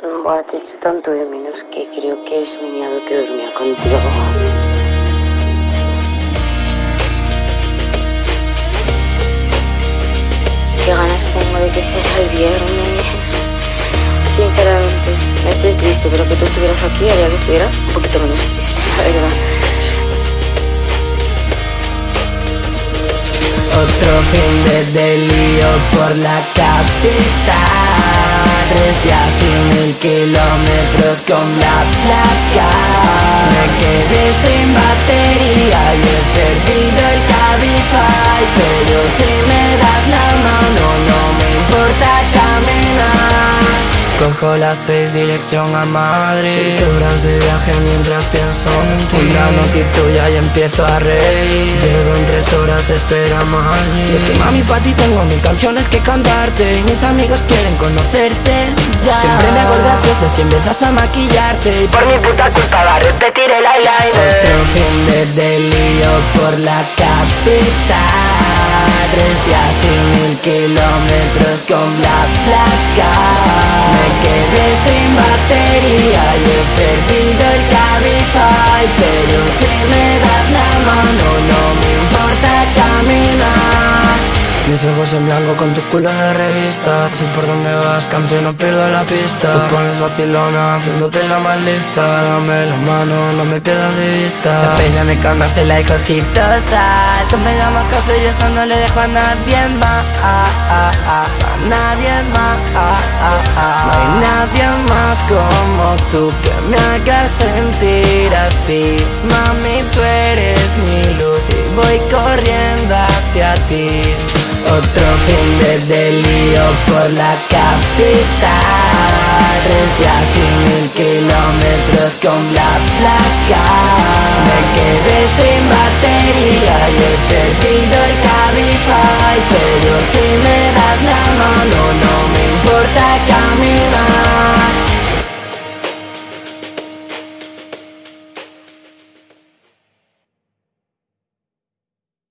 Buah, te echo tanto de menos que creo que he soñado que dormía contigo. Qué ganas tengo de que sea el viernes. Sinceramente, estoy triste, pero que tú estuvieras aquí haría que estuviera un poquito menos triste, la verdad. Otro fin de lío por la capital, 3 días y 1000 kilómetros con la placa. Me quedé sin batería y he perdido el Cabify, pero si me das la mano no me importa caminar. Cojo las 6 dirección a Madrid, 6 horas de viaje mientras pienso en ti. Una noti tuya y empiezo a reír. Llego en 3 horas, esperamos allí. Y es que mami, pa' ti tengo 1000 canciones que cantarte y mis amigos quieren conocerte ya. Siempre me hago el gracioso si empiezas a maquillarte y por mi puta culpa va a repetir el eyeliner. Otro fin de lío por la capital, 3 días y 1000 kilómetros con la placa. Me quedé sin batería y he perdido el Cabify, pero si me das la mano no me importa caminar. Mis ojos en blanco con tu culo de revista. Sé por dónde vas, canto y no pierdo la pista. Tú pones vacilona, haciéndote la más lista. Dame la mano, no me pierdas de vista. La peña me conoce la cositosa. Tú me llamas caso y eso no le dejo a nadie más. A nadie más. No hay nadie más como tú que me haga sentir así. Mami, tú eres mi luz y voy corriendo hacia ti. Otro fin de lío por la capital, 3 días y 1000 kilómetros con la placa. Me quedé sin batería y he perdido el Cabify, pero